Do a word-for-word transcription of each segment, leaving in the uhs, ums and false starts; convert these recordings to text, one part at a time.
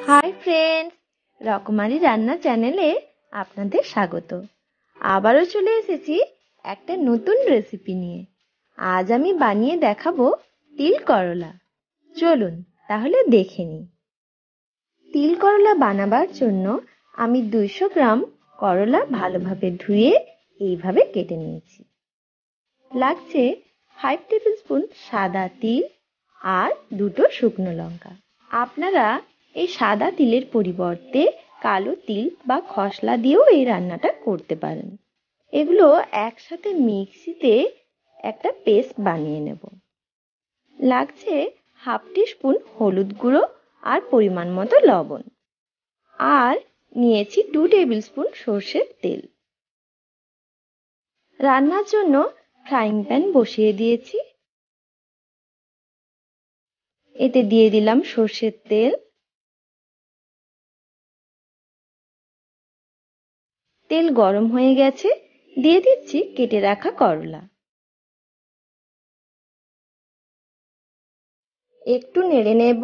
Hi friends, রকমারি রান্না চ্যানেলে আপনাদের স্বাগত। আবারও চলে এসেছি একটা নতুন রেসিপি নিয়ে। আজ আমি বানিয়ে দেখাবো তিল করলা। চলুন তাহলে দেখে নিই। তিল করলা বানাবার জন্য আমি দুইশো গ্রাম করলা ভালোভাবে ধুয়ে এইভাবে কেটে নিয়েছি। লাগছে ফাইভ টেবিল স্পুন সাদা তিল আর দুটো শুকনো লঙ্কা। আপনারা এই সাদা তিলের পরিবর্তে কালো তিল বা খসলা দিয়েও এই রান্নাটা করতে পারেন। এগুলো একসাথে মিক্সিতে একটা পেস্ট বানিয়ে নেব। লাগছে হাফ টিস্পুন হলুদ গুঁড়ো আর পরিমাণ মতো লবণ, আর নিয়েছি টু টেবিল স্পুন সর্ষের তেল। রান্নার জন্য ফ্রাইং প্যান বসিয়ে দিয়েছি। এতে দিয়ে দিলাম সর্ষের তেল। তেল গরম হয়ে গেছে, দিয়ে দিচ্ছি কেটে রাখা করলা। একটু নেড়ে নেব।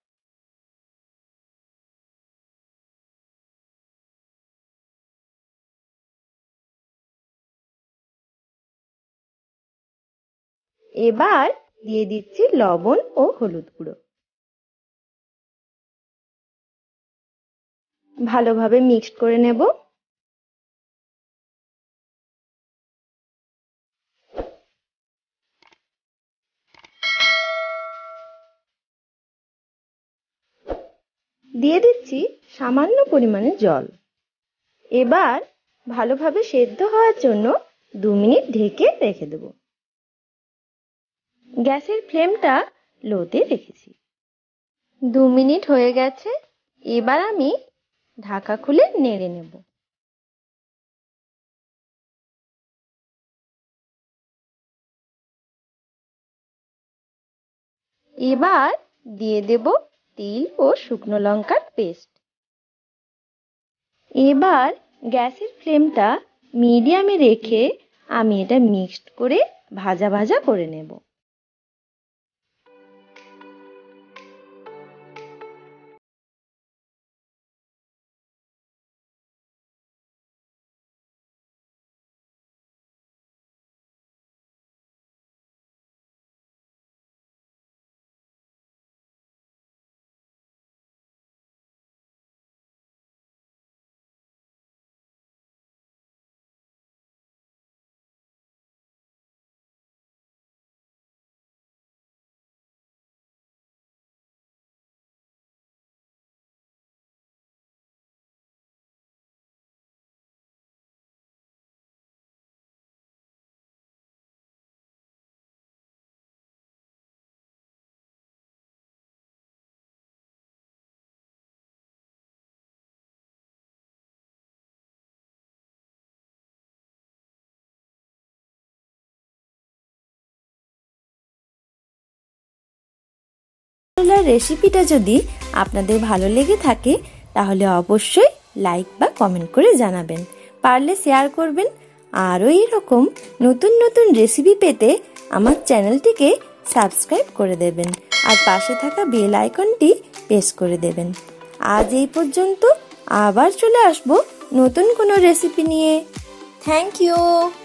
এবার দিয়ে দিচ্ছি লবণ ও হলুদ গুঁড়ো। ভালোভাবে মিক্সড করে নেব। দিয়ে দিচ্ছি সামান্য পরিমাণে জল। এবার ভালোভাবে সেদ্ধ হওয়ার জন্য দু মিনিট ঢেকে রেখে দেব। গ্যাসের ফ্লেমটা লোতে রেখেছি। দু মিনিট হয়ে গেছে। এবার আমি ঢাকা খুলে নেড়ে নেব। এবার দিয়ে দেব তিল ও শুকনো লঙ্কার পেস্ট। এবার গ্যাসের ফ্লেমটা মিডিয়ামে রেখে আমি এটা মিক্সড করে ভাজা ভাজা করে নেব। রেসিপিটা যদি আপনাদের ভালো লেগে থাকে তাহলে অবশ্যই লাইক বা কমেন্ট করে জানাবেন, পারলে শেয়ার করবেন। আরও এইরকম নতুন নতুন রেসিপি পেতে আমার চ্যানেলটিকে সাবস্ক্রাইব করে দেবেন আর পাশে থাকা বেল আইকনটি প্রেস করে দেবেন। আজ এই পর্যন্ত, আবার চলে আসবো নতুন কোনো রেসিপি নিয়ে। Thank you.